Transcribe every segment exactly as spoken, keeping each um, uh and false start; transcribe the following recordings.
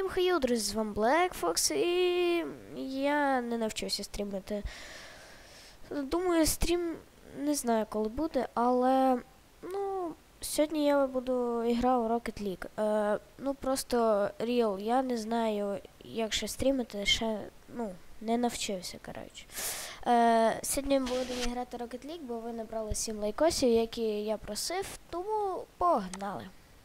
хаю, друзі, з вами BlackFox, і я не навчився стрімити. Думаю, стрім не знаю, коли буде, але ну, сьогодні я буду грати у Rocket League. Е, ну просто Real, я не знаю, як ще стрімити, ще ну, не навчився, коротше. Е, сьогодні ми будемо грати Rocket League, бо ви набрали сім лайкосів, які я просив, тому погнали.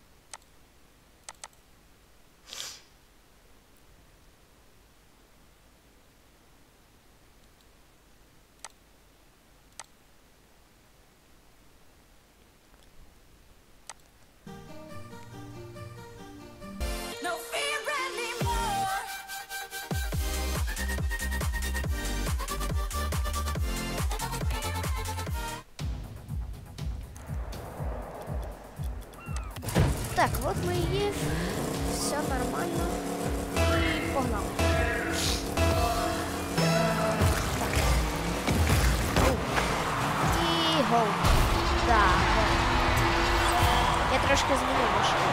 Так, от ми є, все нормально, і погнали. І гол. Да, гол. Я трошки змінив машину.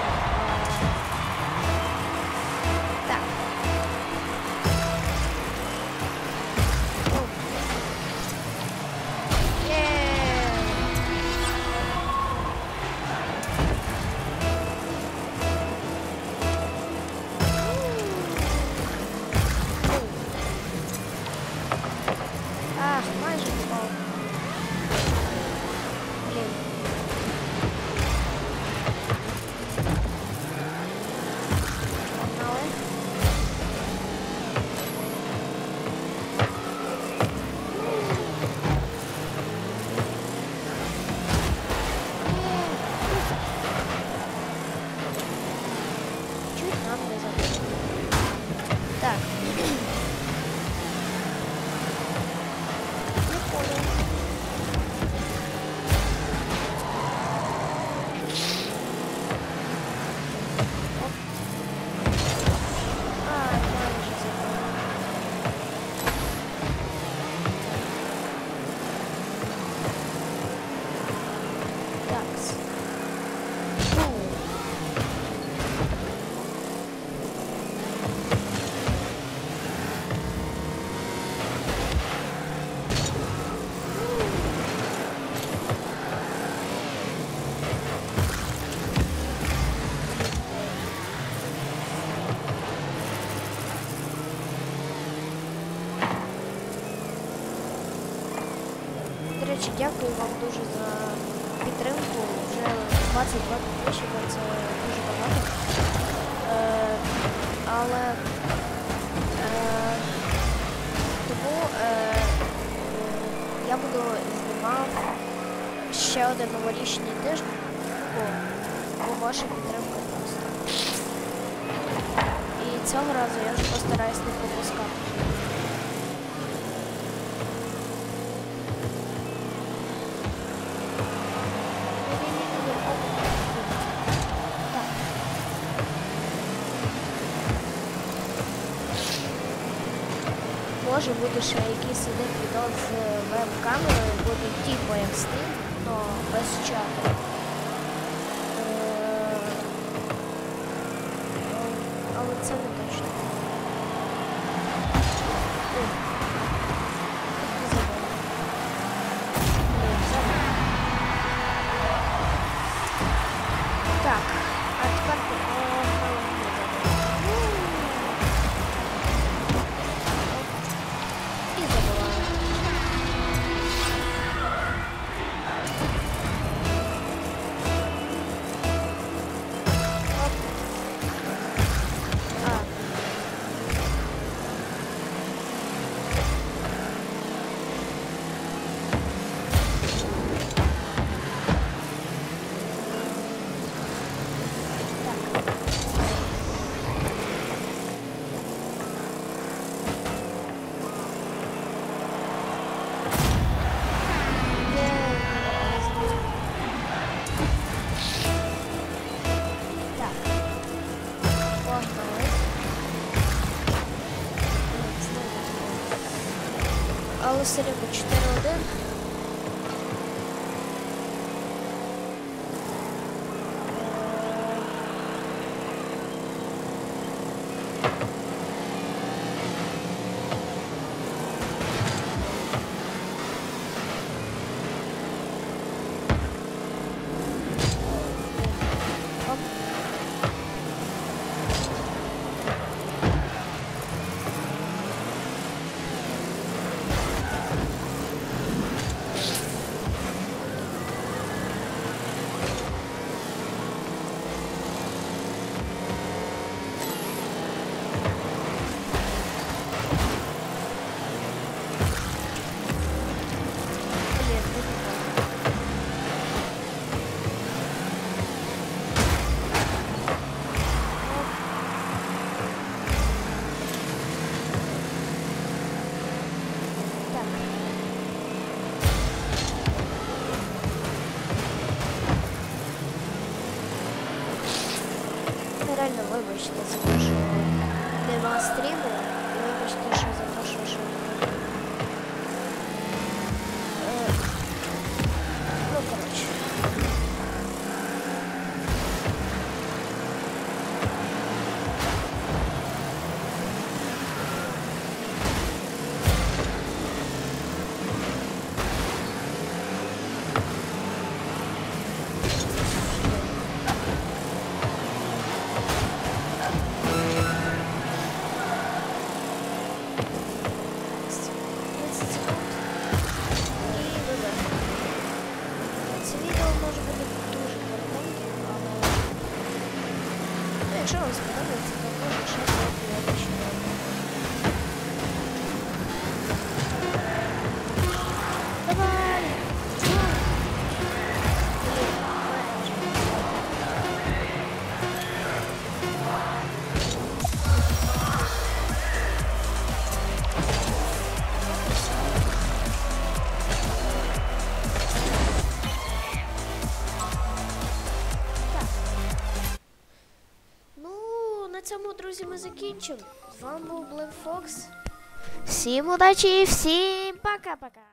Так. Ах, майже впав. Блін. Погнали. Чуть нам не забили. Так. До речі, дякую вам дуже за підтримку. Вже двадцять два підписчика, це дуже багато. Е, але е, тому е, я буду знімати ще один новорічний тиждень, бо, бо ваша підтримка просто. І цього разу я вже постараюсь не пропускати. Може буде ще якийсь один відео з веб-камерою, буде типу як Steam, але без чату. Е, але це не точно. Ой. Забув. Забув. Так, а тепер погнали. Але все рівно чотири один. вибачте за те, що нема стріму. І вибачте, що за те, що... що... Е, ну, коротше. Це відео може бути дуже коротеньким, але ну, якщо вам сподобається, то може ще зробити ще. Давай! Ну, на цьому, друзі, ми закінчимо. З вами був Black Fox. Всім удачі і всім пока-пока!